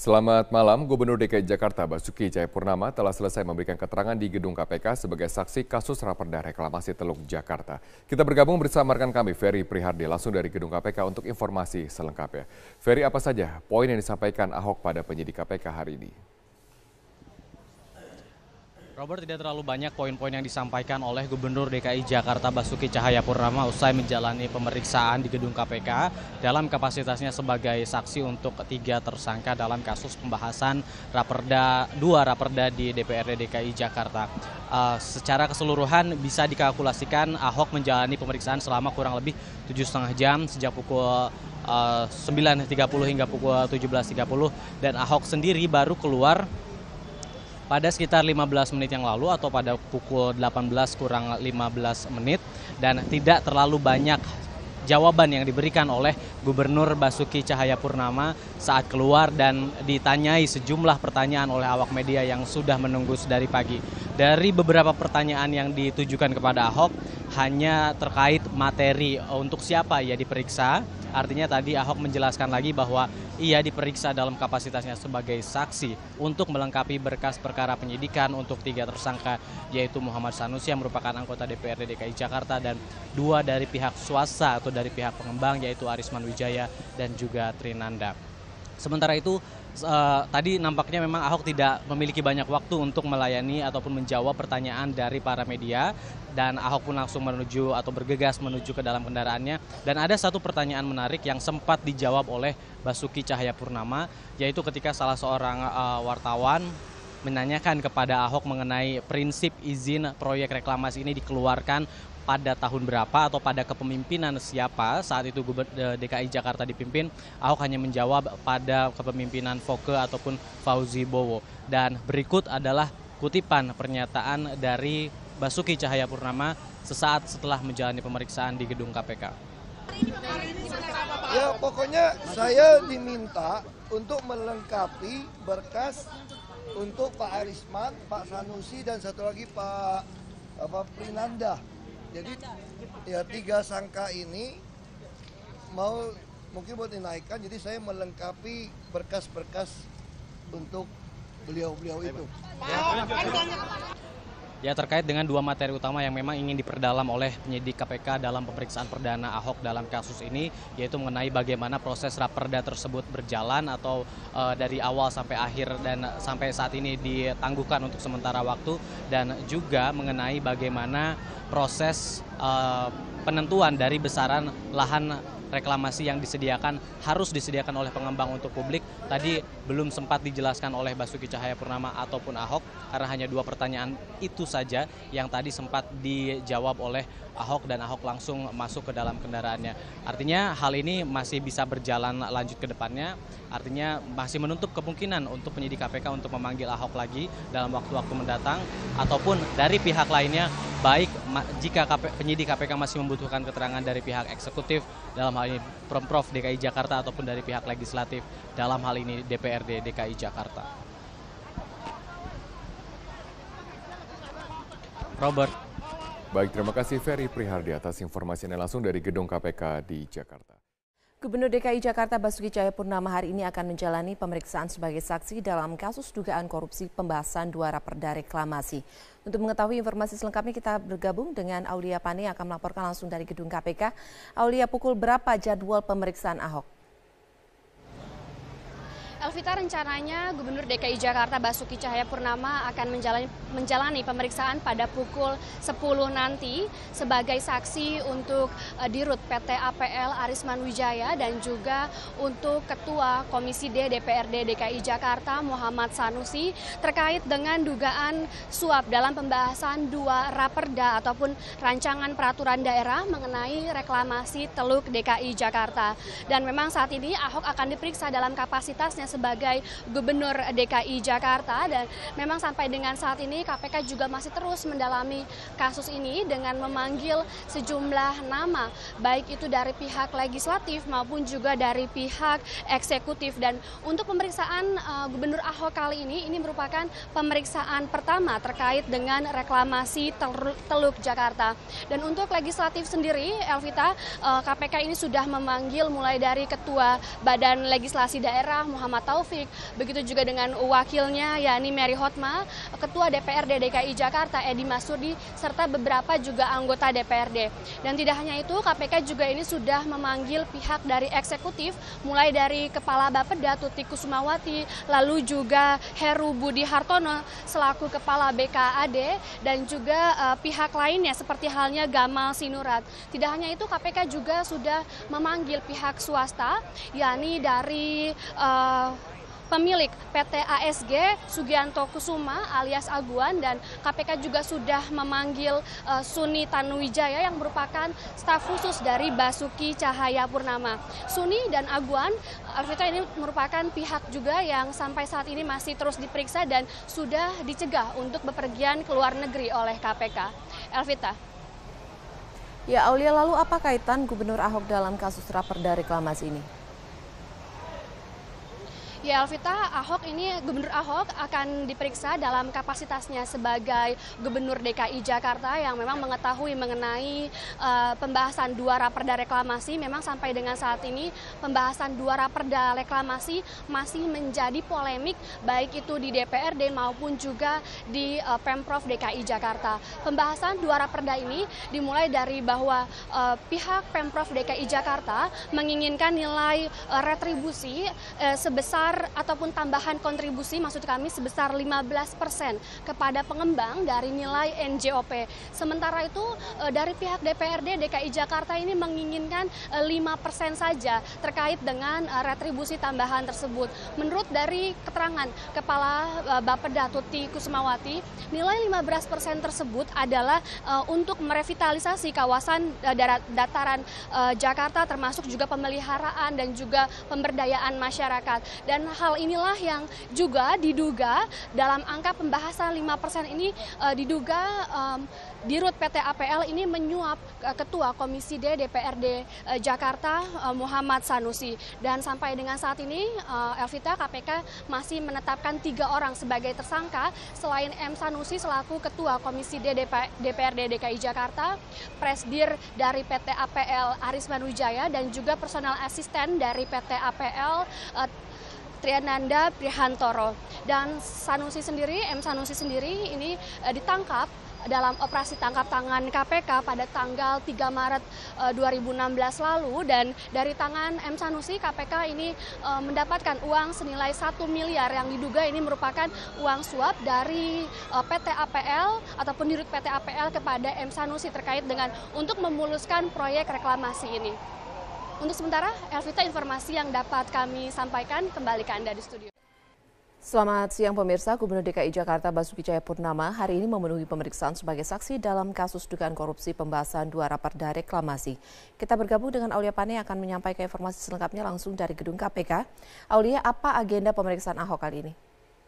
Selamat malam, Gubernur DKI Jakarta Basuki Cahayapurnama telah selesai memberikan keterangan di gedung KPK sebagai saksi kasus raperda reklamasi Teluk Jakarta. Kita bergabung bersama rekan kami Ferry Prihardi langsung dari gedung KPK untuk informasi selengkapnya. Ferry, apa saja poin yang disampaikan Ahok pada penyidik KPK hari ini? Robert, tidak terlalu banyak poin-poin yang disampaikan oleh Gubernur DKI Jakarta Basuki Cahayapurnama usai menjalani pemeriksaan di gedung KPK dalam kapasitasnya sebagai saksi untuk 3 tersangka dalam kasus pembahasan raperda di DPRD DKI Jakarta. Secara keseluruhan bisa dikalkulasikan Ahok menjalani pemeriksaan selama kurang lebih 7,5 jam sejak pukul 9.30 hingga pukul 17.30 dan Ahok sendiri baru keluar pada sekitar 15 menit yang lalu atau pada pukul 18 kurang 15 menit dan tidak terlalu banyak jawaban yang diberikan oleh Gubernur Basuki Cahayapurnama saat keluar dan ditanyai sejumlah pertanyaan oleh awak media yang sudah menunggu sedari pagi. Dari beberapa pertanyaan yang ditujukan kepada Ahok hanya terkait materi untuk siapa ia diperiksa. Artinya tadi Ahok menjelaskan lagi bahwa ia diperiksa dalam kapasitasnya sebagai saksi untuk melengkapi berkas perkara penyidikan untuk 3 tersangka yaitu Muhammad Sanusi yang merupakan anggota DPRD DKI Jakarta dan 2 dari pihak swasta atau dari pihak pengembang yaitu Arisman Wijaya dan juga Trinanda. Sementara itu tadi nampaknya memang Ahok tidak memiliki banyak waktu untuk melayani ataupun menjawab pertanyaan dari para media dan Ahok pun langsung menuju atau bergegas menuju ke dalam kendaraannya dan ada satu pertanyaan menarik yang sempat dijawab oleh Basuki Cahayapurnama yaitu ketika salah seorang wartawan menanyakan kepada Ahok mengenai prinsip izin proyek reklamasi ini dikeluarkan pada tahun berapa atau pada kepemimpinan siapa saat itu DKI Jakarta dipimpin. Ahok hanya menjawab pada kepemimpinan Foke ataupun Fauzi Bowo. Dan berikut adalah kutipan pernyataan dari Basuki Cahayapurnama sesaat setelah menjalani pemeriksaan di gedung KPK. Ya pokoknya saya diminta untuk melengkapi berkas untuk Pak Arisman, Pak Sanusi dan satu lagi Pak Trinanda. Jadi ya 3 sangka ini mungkin mau dinaikkan, jadi saya melengkapi berkas-berkas untuk beliau-beliau itu. Ya, terkait dengan 2 materi utama yang memang ingin diperdalam oleh penyidik KPK dalam pemeriksaan perdana Ahok dalam kasus ini, yaitu mengenai bagaimana proses raperda tersebut berjalan atau dari awal sampai akhir dan sampai saat ini ditangguhkan untuk sementara waktu, dan juga mengenai bagaimana proses penentuan dari besaran lahan reklamasi yang harus disediakan oleh pengembang untuk publik. Tadi belum sempat dijelaskan oleh Basuki Cahayapurnama ataupun Ahok karena hanya 2 pertanyaan itu saja yang tadi sempat dijawab oleh Ahok dan Ahok langsung masuk ke dalam kendaraannya. Artinya hal ini masih bisa berjalan lanjut ke depannya. Artinya masih menutup kemungkinan untuk penyidik KPK untuk memanggil Ahok lagi dalam waktu-waktu mendatang ataupun dari pihak lainnya, baik jika penyidik KPK masih membutuhkan keterangan dari pihak eksekutif dalam hal ini Pemprov DKI Jakarta ataupun dari pihak legislatif dalam hal ini DPRD DKI Jakarta. Robert. Baik, terima kasih Ferry Prihardi atas informasinya langsung dari gedung KPK di Jakarta. Gubernur DKI Jakarta Basuki Cahayapurnama hari ini akan menjalani pemeriksaan sebagai saksi dalam kasus dugaan korupsi pembahasan 2 raperda reklamasi. Untuk mengetahui informasi selengkapnya kita bergabung dengan Aulia Pane yang akan melaporkan langsung dari gedung KPK. Aulia, pukul berapa jadwal pemeriksaan Ahok? Elvita, rencananya Gubernur DKI Jakarta Basuki Cahayapurnama akan menjalani pemeriksaan pada pukul 10 nanti sebagai saksi untuk Dirut PT APL Arisman Wijaya dan juga untuk Ketua Komisi D DPRD DKI Jakarta Muhammad Sanusi terkait dengan dugaan suap dalam pembahasan 2 raperda ataupun rancangan peraturan daerah mengenai reklamasi Teluk DKI Jakarta. Dan memang saat ini Ahok akan diperiksa dalam kapasitasnya sebagai Gubernur DKI Jakarta dan memang sampai dengan saat ini KPK juga masih terus mendalami kasus ini dengan memanggil sejumlah nama baik itu dari pihak legislatif maupun juga dari pihak eksekutif. Dan untuk pemeriksaan Gubernur Ahok kali ini merupakan pemeriksaan pertama terkait dengan reklamasi Teluk Jakarta. Dan untuk legislatif sendiri, Elvita, KPK ini sudah memanggil mulai dari Ketua Badan Legislasi Daerah Muhammad Ahmad Taufik, begitu juga dengan wakilnya yakni Mary Hotma, Ketua DPRD DKI Jakarta Edi Marsudi, serta beberapa juga anggota DPRD. Dan tidak hanya itu, KPK juga ini sudah memanggil pihak dari eksekutif, mulai dari Kepala Bapeda Tuti Kusumawati, lalu juga Heru Budi Hartono selaku Kepala BKAD, dan juga pihak lainnya seperti halnya Gamal Sinurat. Tidak hanya itu, KPK juga sudah memanggil pihak swasta, yakni dari pemilik PT ASG Sugianto Kusuma alias Aguan, dan KPK juga sudah memanggil Suni Tanuwijaya yang merupakan staf khusus dari Basuki Cahayapurnama. Suni dan Aguan, Alvita, ini merupakan pihak juga yang sampai saat ini masih terus diperiksa dan sudah dicegah untuk bepergian ke luar negeri oleh KPK. Alvita. Ya, Aulia, lalu apa kaitan Gubernur Ahok dalam kasus raperda reklamasi ini? Ya, Alvita, Gubernur Ahok akan diperiksa dalam kapasitasnya sebagai Gubernur DKI Jakarta yang memang mengetahui mengenai pembahasan dua raperda reklamasi. Memang sampai dengan saat ini pembahasan dua raperda reklamasi masih menjadi polemik, baik itu di DPRD maupun juga di Pemprov DKI Jakarta. Pembahasan dua raperda ini dimulai dari bahwa pihak Pemprov DKI Jakarta menginginkan nilai retribusi sebesar ataupun tambahan kontribusi, maksud kami sebesar 15% kepada pengembang dari nilai NJOP. Sementara itu dari pihak DPRD DKI Jakarta ini menginginkan 5% saja terkait dengan retribusi tambahan tersebut. Menurut dari keterangan Kepala Bapeda Tuti Kusumawati, nilai 15% tersebut adalah untuk merevitalisasi kawasan dataran Jakarta, termasuk juga pemeliharaan dan juga pemberdayaan masyarakat. Dan hal inilah yang juga diduga dalam angka pembahasan 5% ini diduga Dirut PT APL ini menyuap Ketua Komisi D DPRD Jakarta Muhammad Sanusi. Dan sampai dengan saat ini Elvita, KPK masih menetapkan 3 orang sebagai tersangka selain M. Sanusi selaku Ketua Komisi D DPRD DKI Jakarta, Presdir dari PT APL Arisman Wijaya, dan juga personal asisten dari PT APL Triananda Prihantoro. Dan M. Sanusi sendiri ini ditangkap dalam operasi tangkap tangan KPK pada tanggal 3 Maret 2016 lalu, dan dari tangan M. Sanusi KPK ini mendapatkan uang senilai 1 miliar yang diduga ini merupakan uang suap dari PT APL ataupun dirut PT APL kepada M. Sanusi terkait dengan untuk memuluskan proyek reklamasi ini. Untuk sementara, Elvita, informasi yang dapat kami sampaikan, kembali ke Anda di studio. Selamat siang pemirsa, Gubernur DKI Jakarta Basuki Cahayapurnama hari ini memenuhi pemeriksaan sebagai saksi dalam kasus dugaan korupsi pembahasan dua raperda reklamasi. Kita bergabung dengan Aulia Pane yang akan menyampaikan informasi selengkapnya langsung dari gedung KPK. Aulia, apa agenda pemeriksaan Ahok kali ini?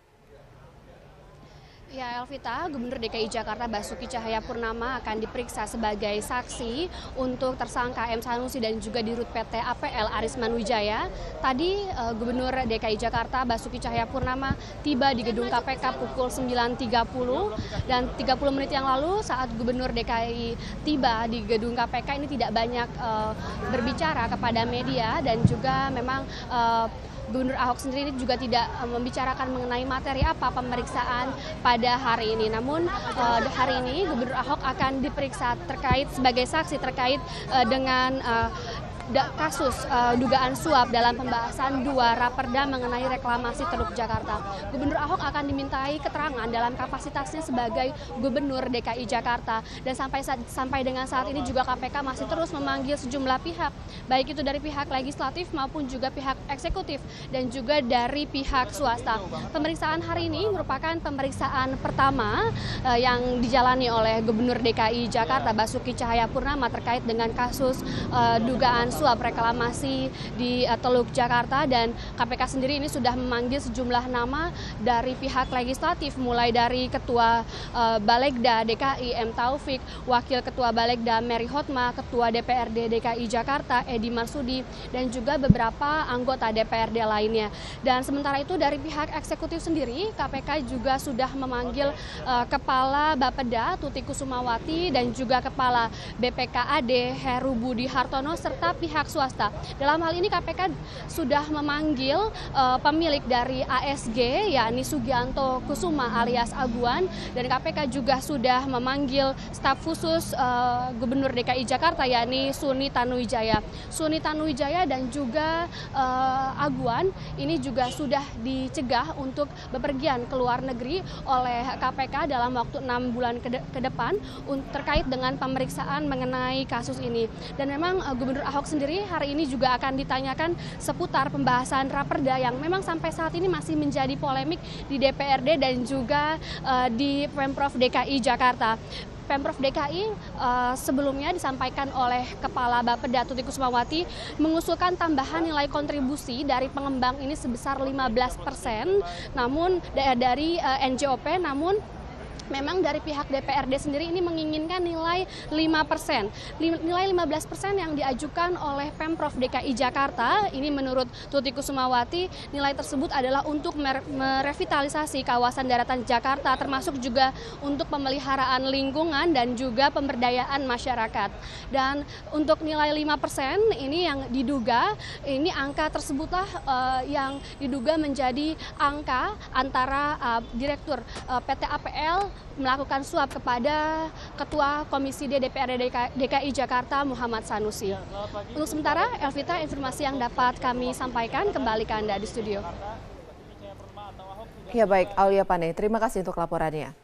Ya, Elvita, Gubernur DKI Jakarta Basuki Cahayapurnama akan diperiksa sebagai saksi untuk tersangka M. Sanusi dan juga Dirut PT APL Arisman Wijaya. Tadi Gubernur DKI Jakarta Basuki Cahayapurnama tiba di gedung KPK pukul 9.30 dan 30 menit yang lalu saat Gubernur DKI tiba di gedung KPK ini tidak banyak berbicara kepada media, dan juga memang Gubernur Ahok sendiri juga tidak membicarakan mengenai materi apa pemeriksaan pada hari ini. Namun hari ini Gubernur Ahok akan diperiksa sebagai saksi terkait dengan kasus dugaan suap dalam pembahasan dua raperda mengenai reklamasi Teluk Jakarta. Gubernur Ahok akan dimintai keterangan dalam kapasitasnya sebagai Gubernur DKI Jakarta, dan sampai dengan saat ini juga KPK masih terus memanggil sejumlah pihak, baik itu dari pihak legislatif maupun juga pihak eksekutif dan juga dari pihak swasta. Pemeriksaan hari ini merupakan pemeriksaan pertama yang dijalani oleh Gubernur DKI Jakarta Basuki Cahayapurnama terkait dengan kasus dugaan suap reklamasi di Teluk Jakarta, dan KPK sendiri ini sudah memanggil sejumlah nama dari pihak legislatif, mulai dari Ketua Balegda DKI M. Taufik, Wakil Ketua Balegda Mary Hotma, Ketua DPRD DKI Jakarta Edi Marsudi, dan juga beberapa anggota DPRD lainnya. Dan sementara itu dari pihak eksekutif sendiri, KPK juga sudah memanggil Kepala Bapeda Tuti Kusumawati dan juga Kepala BPKAD Heru Budi Hartono serta pihak swasta. Dalam hal ini KPK sudah memanggil pemilik dari ASG, yakni Sugianto Kusuma alias Aguan, dan KPK juga sudah memanggil staf khusus Gubernur DKI Jakarta, yakni Suni Tanuwijaya. Suni Tanuwijaya dan juga Aguan ini juga sudah dicegah untuk bepergian ke luar negeri oleh KPK dalam waktu 6 bulan ke depan terkait dengan pemeriksaan mengenai kasus ini. Dan memang Gubernur Ahok sendiri hari ini juga akan ditanyakan seputar pembahasan Raperda yang memang sampai saat ini masih menjadi polemik di DPRD dan juga di Pemprov DKI Jakarta. Pemprov DKI sebelumnya disampaikan oleh Kepala Bapeda Tuti Kusumawati mengusulkan tambahan nilai kontribusi dari pengembang ini sebesar 15%, namun dari NJOP, namun memang dari pihak DPRD sendiri ini menginginkan nilai 5%. Nilai 15% yang diajukan oleh Pemprov DKI Jakarta, ini menurut Tuti Kusumawati, nilai tersebut adalah untuk merevitalisasi kawasan daratan Jakarta, termasuk juga untuk pemeliharaan lingkungan dan juga pemberdayaan masyarakat. Dan untuk nilai 5% ini yang diduga, ini angka tersebutlah yang diduga menjadi angka antara Direktur PT APL melakukan suap kepada Ketua Komisi D DPRD DKI Jakarta Muhammad Sanusi. Untuk sementara, Elvita, informasi yang dapat kami sampaikan, kembali ke Anda di studio. Ya baik, Aulia Pane, terima kasih untuk laporannya.